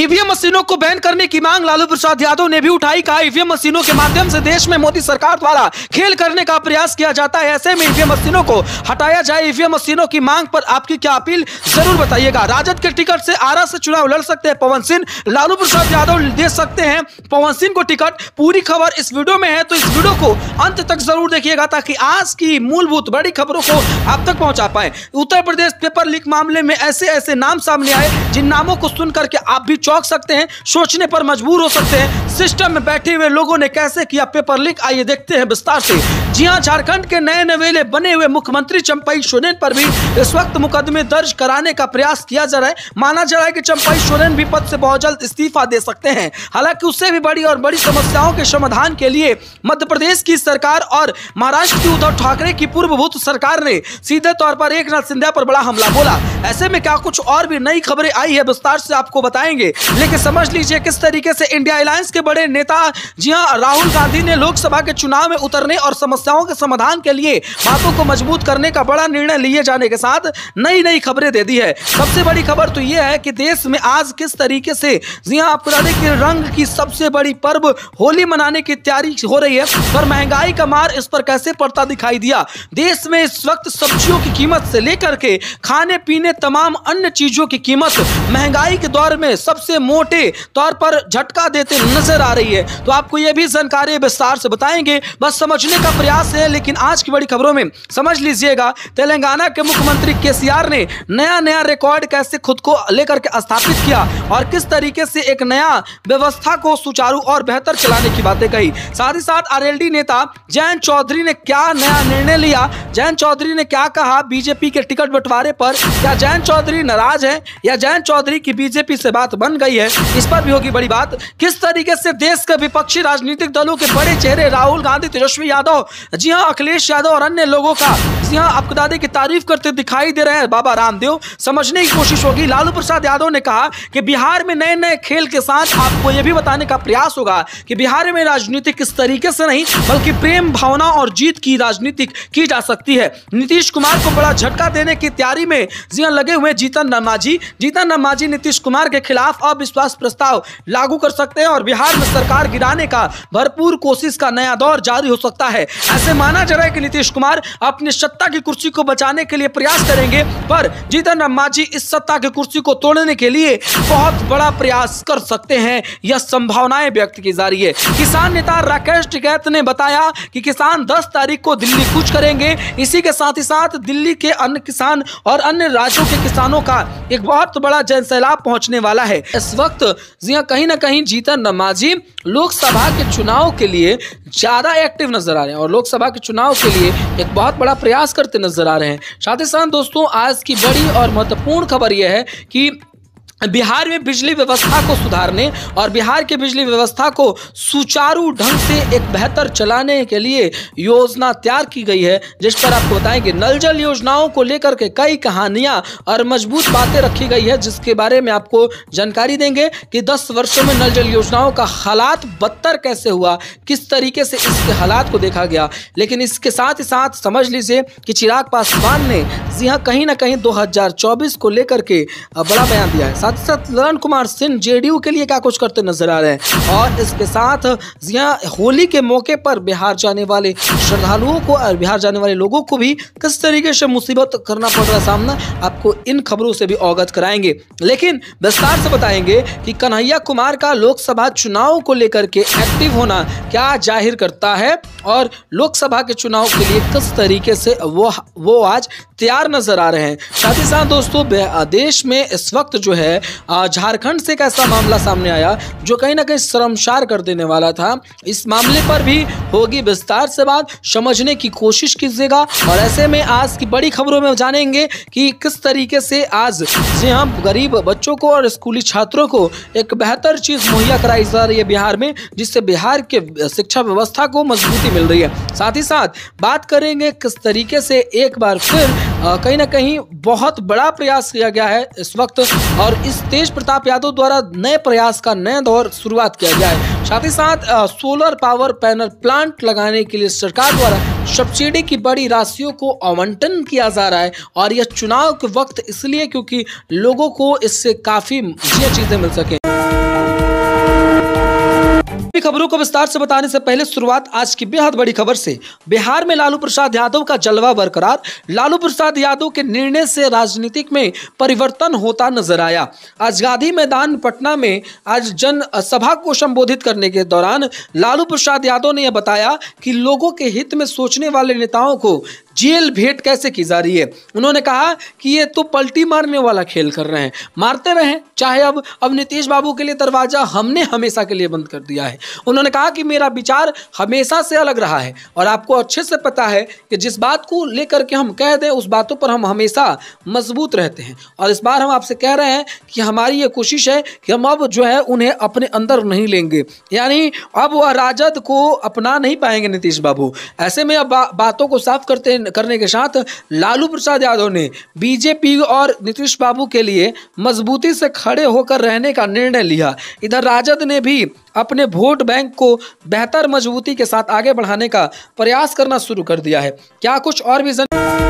EVM मशीनों को ban करने की मांग लालू प्रसाद यादव ने भी उठाई। कहा ईवीएम मशीनों के माध्यम से देश में मोदी सरकार द्वारा खेल करने का प्रयास किया जाता है, ऐसे में ईवीएम मशीनों को हटाया जाए। ईवीएम मशीनों की मांग पर आपकी क्या अपील, जरूर बताइएगा। राजद के टिकट से आरा से चुनाव लड़ सकते हैं पवन सिंह, लालू प्रसाद यादव दे सकते हैं पवन सिंह को टिकट। पूरी खबर इस वीडियो में है, तो इस वीडियो को अंत तक जरूर देखिएगा ताकि आज की मूलभूत बड़ी खबरों को आप तक पहुंचा पाए। उत्तर प्रदेश पेपर लीक मामले में ऐसे नाम सामने आए जिन नामों को सुनकर के आप भी चौंक सकते हैं, सोचने पर मजबूर हो सकते हैं। सिस्टम में बैठे हुए लोगों ने कैसे किया पेपर लीक, आइए देखते हैं विस्तार से। जी हां, झारखंड के नए नवेले बने हुए मुख्यमंत्री चंपई सोरेन पर भी इस वक्त मुकदमे दर्ज कराने का प्रयास किया जा रहा है। माना जा रहा है कि चंपई सोरेन भी पद से बहुत जल्द इस्तीफा दे सकते हैं। हालांकि उससे भी बड़ी समस्याओं के समाधान के लिए मध्य प्रदेश की सरकार और महाराष्ट्र की उद्धव ठाकरे की पूर्वभूत सरकार ने सीधे तौर पर एकनाथ सिंधिया पर बड़ा हमला बोला। ऐसे में क्या कुछ और भी नई खबरें आई है, विस्तार से आपको बताएंगे। लेकिन समझ लीजिए किस तरीके से इंडिया अलायंस के बड़े नेता जी हां राहुल गांधी ने लोकसभा के चुनाव में उतरने और समस्याओं के समाधान के लिए बातों को मजबूत करने का बड़ा निर्णय लिए जाने के साथ नई खबरें दे दी है। सबसे बड़ी खबर तो यह है कि देश में आज किस तरीके से जी हां आपको बता दें कि रंग की सबसे बड़ी पर्व होली मनाने की तैयारी हो रही है, पर महंगाई का मार इस पर कैसे पड़ता दिखाई दिया। देश में इस वक्त सब्जियों की कीमत से लेकर के खाने पीने तमाम अन्य चीजों की कीमत महंगाई के दौर में सबसे मोटे तौर पर झटका देते नजर आ रही है। तो आपको यह भी जानकारी विस्तार से बताएंगे, बस समझने का प्रयास है। लेकिन आज की बड़ी खबरों में समझ लीजिएगा, तेलंगाना के मुख्यमंत्री केसीआर ने नया रिकॉर्ड कैसे खुद को लेकर के स्थापित किया और किस तरीके से एक नया व्यवस्था को सुचारू और बेहतर चलाने की बातें कही। साथ ही साथ आरएलडी नेता जयंत चौधरी ने क्या नया निर्णय लिया, जयंत चौधरी ने क्या कहा बीजेपी के टिकट बंटवारे पर। क्या जयंत चौधरी नाराज है या जयंत चौधरी की बीजेपी से बात बन गई है, इस पर भी होगी बड़ी बात। किस तरीके से देश के विपक्षी राजनीतिक दलों के बड़े चेहरे राहुल गांधी, तेजस्वी यादव, जी हां अखिलेश यादव और अन्य लोगों का जी हां आपको दादे की तारीफ करते दिखाई दे रहे हैं बाबा रामदेव। समझने की कोशिश होगी। लालू प्रसाद यादव ने कहा कि बिहार में नए खेल के साथ आपको यह भी बताने का प्रयास होगा कि बिहार में राजनीति किस तरीके से नहीं बल्कि प्रेम भावना और जीत की राजनीति की जा सकती है। नीतीश कुमार को बड़ा झटका देने की तैयारी में जी हां लगे हुए जीतन राम मांझी नीतीश कुमार के खिलाफ अविश्वास प्रस्ताव लागू कर सकते हैं और बिहार में सरकार गिराने का भरपूर कोशिश का नया दौर जारी हो सकता है। ऐसे माना जा रहा है कि नीतीश कुमार अपनी सत्ता की कुर्सी को बचाने के लिए प्रयास करेंगे, पर जीतन राम मांझी इस सत्ता की कुर्सी को तोड़ने के लिए बहुत बड़ा प्रयास कर सकते हैं, यह संभावनाएं व्यक्त की जा रही है। किसान नेता राकेश टिकैत ने बताया कि किसान 10 तारीख को दिल्ली कूच करेंगे। इसी के साथ ही साथ दिल्ली के अन्य किसान और अन्य राज्यों के किसानों का एक बहुत बड़ा जनसैलाब पहुंचने वाला है। इस वक्त जी हां कहीं ना कहीं जीतन राम मांझी लोकसभा के चुनाव के लिए ज्यादा एक्टिव नजर आ रहे हैं और लोकसभा के चुनाव के लिए एक बहुत बड़ा प्रयास करते नजर आ रहे हैं। साथ ही साथ दोस्तों आज की बड़ी और महत्वपूर्ण खबर यह है कि बिहार में बिजली व्यवस्था को सुधारने और बिहार की बिजली व्यवस्था को सुचारू ढंग से एक बेहतर चलाने के लिए योजना तैयार की गई है, जिस पर आपको बताएंगे। नल जल योजनाओं को लेकर के कई कहानियां और मजबूत बातें रखी गई है, जिसके बारे में आपको जानकारी देंगे कि 10 वर्षों में नल जल योजनाओं का हालात बदतर कैसे हुआ, किस तरीके से इसके हालात को देखा गया। लेकिन इसके साथ ही साथ समझ लीजिए कि चिराग पासवान ने जी हाँ कहीं ना कहीं 2024 को लेकर के बड़ा बयान दिया है। साथ ललन कुमार सिंह जेडीयू के लिए क्या कुछ करते नजर आ रहे हैं और इसके साथ होली के मौके पर बिहार जाने वाले श्रद्धालुओं को और बिहार जाने वाले लोगों को भी किस तरीके से मुसीबत करना पड़ रहा है सामना, आपको इन खबरों से भी अवगत कराएंगे। लेकिन विस्तार से बताएंगे कि कन्हैया कुमार का लोकसभा चुनाव को लेकर के एक्टिव होना क्या जाहिर करता है और लोकसभा के चुनाव के लिए किस तरीके से वो आज तैयार नजर आ रहे हैं। साथ ही साथ दोस्तों देश में इस वक्त जो है झारखंड से एक ऐसा मामला सामने आया जो कहीं ना कहीं शर्मसार कर देने वाला था। इस मामले पर भी होगी विस्तार से बात, समझने की कोशिश कीजिएगा। और ऐसे में आज की बड़ी खबरों में जानेंगे कि किस तरीके से आज से हम गरीब बच्चों को और स्कूली छात्रों को एक बेहतर चीज मुहैया कराई जा रही है बिहार में, जिससे बिहार के शिक्षा व्यवस्था को मजबूती मिल रही है। साथ ही साथ बात करेंगे किस तरीके से एक बार फिर कहीं ना कहीं बहुत बड़ा प्रयास किया गया है इस वक्त, और इस तेज प्रताप यादव द्वारा नए प्रयास का नया दौर शुरुआत किया गया है। साथ ही साथ सोलर पावर पैनल प्लांट लगाने के लिए सरकार द्वारा सब्सिडी की बड़ी राशियों को आवंटन किया जा रहा है, और यह चुनाव के वक्त इसलिए क्योंकि लोगों को इससे काफी चीजें मिल सके। खबरों को विस्तार से बताने से पहले शुरुआत आज की बेहद बड़ी खबर से। बिहार में लालू प्रसाद यादव का जलवा बरकरार। लालू प्रसाद यादव के निर्णय से राजनीतिक में परिवर्तन होता नजर आया। आज गांधी मैदान पटना में आज जन सभा को संबोधित करने के दौरान लालू प्रसाद यादव ने यह बताया कि लोगों के हित में सोचने वाले नेताओं को जेल भेंट कैसे की जा रही है। उन्होंने कहा कि ये तो पलटी मारने वाला खेल कर रहे हैं, मारते रहें, चाहे अब नीतीश बाबू के लिए दरवाजा हमने हमेशा के लिए बंद कर दिया है। उन्होंने कहा कि मेरा विचार हमेशा से अलग रहा है, और आपको अच्छे से पता है कि जिस बात को लेकर के हम कह दें उस बातों पर हम हमेशा मजबूत रहते हैं, और इस बार हम आपसे कह रहे हैं कि हमारी ये कोशिश है कि हम अब जो है उन्हें अपने अंदर नहीं लेंगे, यानी अब वह राजद को अपना नहीं पाएंगे नीतीश बाबू। ऐसे में अब बातों को साफ करने के साथ लालू प्रसाद यादव ने बीजेपी और नीतीश बाबू के लिए मजबूती से खड़े होकर रहने का निर्णय लिया। इधर राजद ने भी अपने वोट बैंक को बेहतर मजबूती के साथ आगे बढ़ाने का प्रयास करना शुरू कर दिया है। क्या कुछ और भी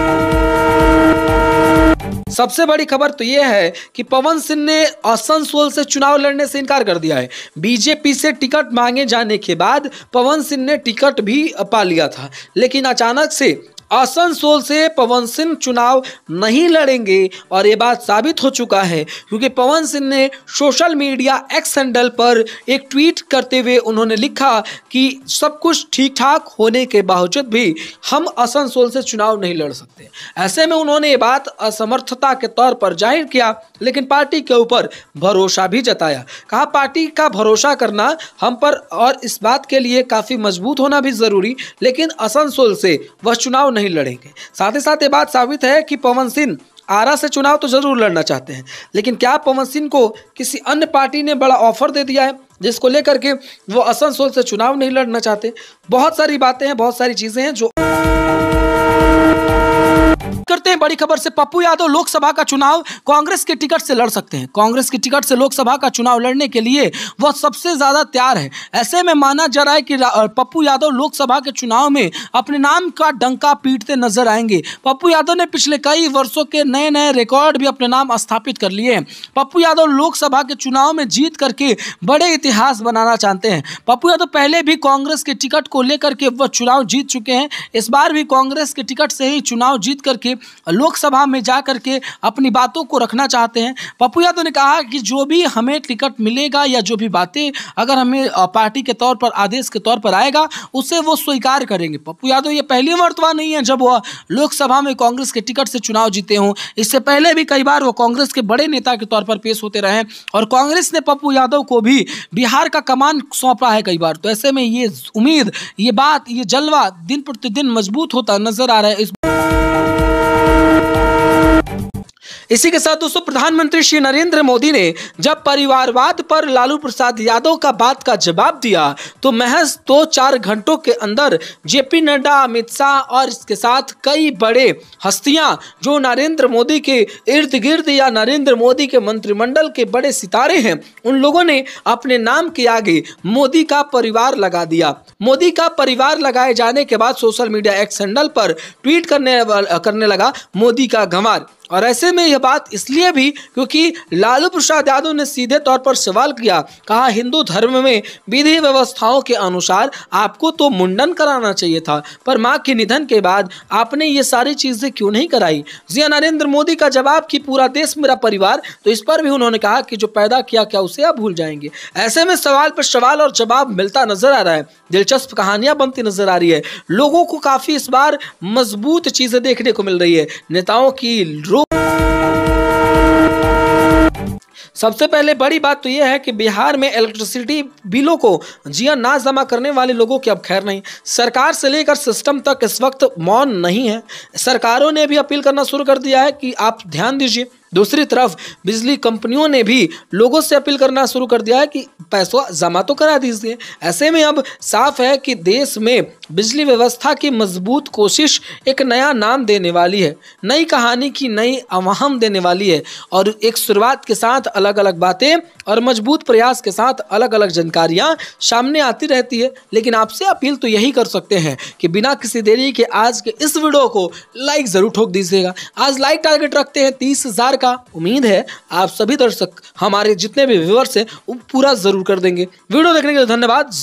सबसे बड़ी खबर तो यह है कि पवन सिंह ने आसनसोल से चुनाव लड़ने से इनकार कर दिया है। बीजेपी से टिकट मांगे जाने के बाद पवन सिंह ने टिकट भी पा लिया था, लेकिन अचानक से आसनसोल से पवन सिंह चुनाव नहीं लड़ेंगे, और ये बात साबित हो चुका है क्योंकि पवन सिंह ने सोशल मीडिया एक्स हैंडल पर एक ट्वीट करते हुए उन्होंने लिखा कि सब कुछ ठीक ठाक होने के बावजूद भी हम आसनसोल से चुनाव नहीं लड़ सकते। ऐसे में उन्होंने ये बात असमर्थता के तौर पर जाहिर किया, लेकिन पार्टी के ऊपर भरोसा भी जताया। कहा पार्टी का भरोसा करना हम पर और इस बात के लिए काफ़ी मजबूत होना भी ज़रूरी, लेकिन आसनसोल से वह चुनाव नहीं लड़ेंगे। साथ ही साथ ये बात साबित है कि पवन सिंह आरा से चुनाव तो जरूर लड़ना चाहते हैं, लेकिन क्या पवन सिंह को किसी अन्य पार्टी ने बड़ा ऑफर दे दिया है जिसको लेकर के वो आसनसोल से चुनाव नहीं लड़ना चाहते। बहुत सारी बातें हैं, बहुत सारी चीजें हैं जो करते हैं। बड़ी खबर से पप्पू यादव लोकसभा का चुनाव कांग्रेस के टिकट से लड़ सकते हैं। कांग्रेस के टिकट से लोकसभा का चुनाव लड़ने के लिए वह सबसे ज्यादा तैयार है। ऐसे में माना जा रहा है कि पप्पू यादव लोकसभा के चुनाव में अपने नाम का डंका पीटते नजर आएंगे। पप्पू यादव ने पिछले कई वर्षों के नए नए रिकॉर्ड भी अपने नाम स्थापित कर लिए हैं। पप्पू यादव लोकसभा के चुनाव में जीत करके बड़े इतिहास बनाना चाहते हैं। पप्पू यादव पहले भी कांग्रेस के टिकट को लेकर के वह चुनाव जीत चुके हैं। इस बार भी कांग्रेस के टिकट से ही चुनाव जीत करके लोकसभा में जाकर के अपनी बातों को रखना चाहते हैं। पप्पू यादव ने कहा कि जो भी हमें टिकट मिलेगा या जो भी बातें अगर हमें पार्टी के तौर पर आदेश के तौर पर आएगा उसे वो स्वीकार करेंगे। पप्पू यादव ये पहली मर्तबा नहीं है जब वह लोकसभा में कांग्रेस के टिकट से चुनाव जीते हों। इससे पहले भी कई बार वो कांग्रेस के बड़े नेता के तौर पर पेश होते रहे, और कांग्रेस ने पप्पू यादव को भी बिहार का कमान सौंपा है कई बार। तो ऐसे में ये उम्मीद, ये बात, ये जलवा दिन प्रतिदिन मजबूत होता नजर आ रहा है। इसी के साथ दोस्तों प्रधानमंत्री श्री नरेंद्र मोदी ने जब परिवारवाद पर लालू प्रसाद यादव का बात का जवाब दिया तो महज 2-4 घंटों के अंदर जेपी नड्डा, अमित शाह और इसके साथ कई बड़े हस्तियां जो नरेंद्र मोदी के इर्द गिर्द या नरेंद्र मोदी के मंत्रिमंडल के बड़े सितारे हैं, उन लोगों ने अपने नाम के आगे मोदी का परिवार लगा दिया। मोदी का परिवार लगाए जाने के बाद सोशल मीडिया एक्स हैंडल पर ट्वीट करने लगा मोदी का गंवार। और ऐसे में यह बात इसलिए भी क्योंकि लालू प्रसाद यादव ने सीधे तौर पर सवाल किया, कहा हिंदू धर्म में विधि व्यवस्थाओं के अनुसार आपको तो मुंडन कराना चाहिए था, पर मां के निधन के बाद आपने ये सारी चीजें क्यों नहीं कराई। जी नरेंद्र मोदी का जवाब कि पूरा देश मेरा परिवार, तो इस पर भी उन्होंने कहा कि जो पैदा किया क्या उसे आप भूल जाएंगे। ऐसे में सवाल पर सवाल और जवाब मिलता नजर आ रहा है, दिलचस्प कहानियां बनती नजर आ रही है। लोगों को काफी इस बार मजबूत चीजें देखने को मिल रही है। नेताओं की सबसे पहले बड़ी बात तो यह है कि बिहार में इलेक्ट्रिसिटी बिलों को जिया ना जमा करने वाले लोगों की अब खैर नहीं। सरकार से लेकर सिस्टम तक इस वक्त मौन नहीं है। सरकारों ने भी अपील करना शुरू कर दिया है कि आप ध्यान दीजिए, दूसरी तरफ बिजली कंपनियों ने भी लोगों से अपील करना शुरू कर दिया है कि पैसा जमा तो करा दीजिए। ऐसे में अब साफ है कि देश में बिजली व्यवस्था की मजबूत कोशिश एक नया नाम देने वाली है, नई कहानी की नई आवाहन देने वाली है और एक शुरुआत के साथ अलग अलग बातें और मजबूत प्रयास के साथ अलग अलग जानकारियां सामने आती रहती है। लेकिन आपसे अपील तो यही कर सकते हैं कि बिना किसी देरी के आज के इस वीडियो को लाइक जरूर ठोक दीजिएगा। आज लाइक टारगेट रखते हैं 30,000 का। उम्मीद है आप सभी दर्शक हमारे जितने भी व्यूअर्स हैं वो पूरा जरूर कर देंगे। वीडियो देखने के लिए धन्यवाद।